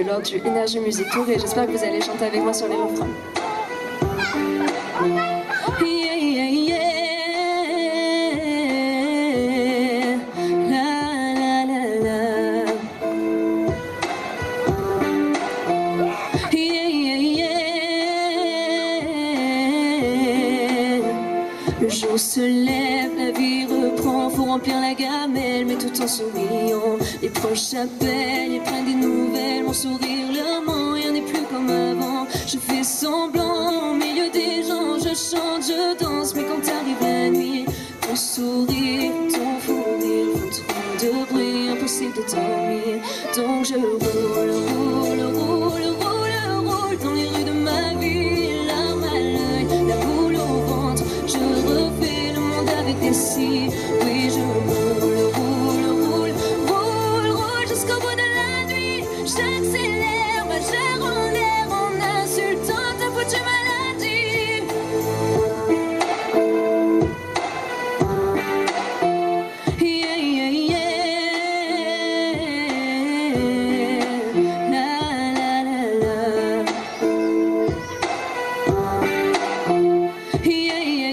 lors du Energy Music Tour et j'espère que vous allez chanter avec moi sur les refrains. Yeah, yeah, yeah. La, la, la, la. Yeah, yeah, yeah. Le jour se lève, la vie reprend, faut remplir la gamelle, mais tout en souriant. Les proches s'appellent, ils prennent des nouvelles, mon sourire leur ment, rien n'est plus comme avant. Je fais semblant, au milieu des gens, je chante, je danse, mais quand arrive la nuit, ton sourire, ton fou rire font trop de bruit, impossible de dormir. Donc je roule, roule, roule, roule, roule dans les rues de ma ville, larmes à l'œil, la boule au ventre, je refais le monde avec des cils. Oui, je roule, roule, roule, roule, roule jusqu'au bout de la nuit. J'accélère, ma chair en l'air en insultant ta foutue maladie. Yeah, yeah, yeah. La, la, la, la. Yeah, yeah,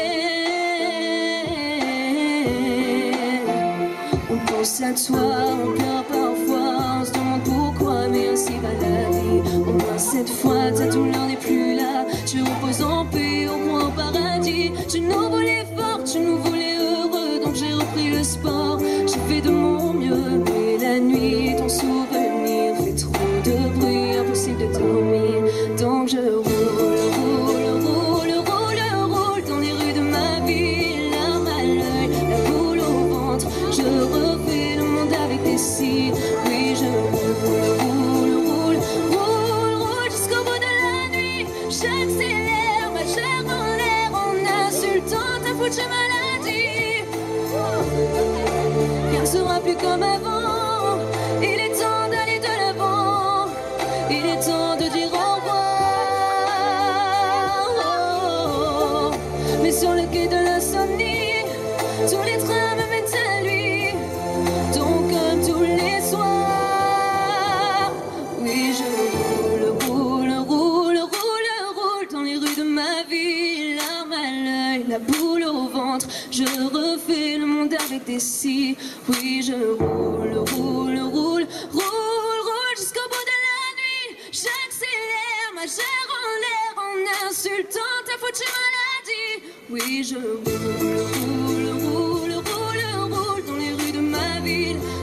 yeah. On pense à toi, on pleure parfois, on se demande pourquoi, mais ainsi va la vie. Au moins cette fois, ta douleur n'est plus là. Je repose en paix, au moins au paradis. Je nous voulais forte, je nous voulais heureux, donc j'ai repris le sport. J'ai fait de mon mieux, mais la nuit, ton souvenir fait trop de bruit, impossible de dormir. Donc je roule, roule, roule, roule, roule dans les rues de ma ville, larmes à l'œil, la boule au ventre. Je refais le monde avec des cils. Oui, je roule, roule, roule, roule, roule jusqu'au bout de la nuit. J'accélère, ma chair en l'air en insultant ta foutue maladie. Rien ne sera plus comme avant. Il est temps d'aller de l'avant. Il est temps de dire au revoir. Mais sur le quai de l'insomnie, tous les trains me mènent à lui. Donc comme tous les soirs, oui je roule, roule, roule, roule, roule dans les rues de ma ville, larmes à l'œil, la boule au ventre. Je refais le monde avec des cils. Oui je roule, roule, roule, roule, roule jusqu'au bout de la nuit. J'accélère, ma chair en l'air en insultant ta foutue maladie. Oui je roule, roule, roule, roule, roule dans les rues de ma ville.